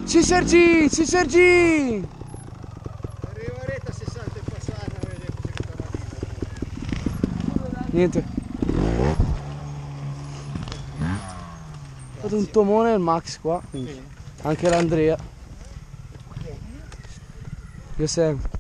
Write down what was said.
Sì Sergi, sì Sergi! Arriverete a 60 e passare, vedete se sarà. Niente. Ho fatto un tomone il Max qua, anche l'Andrea. Io sempre.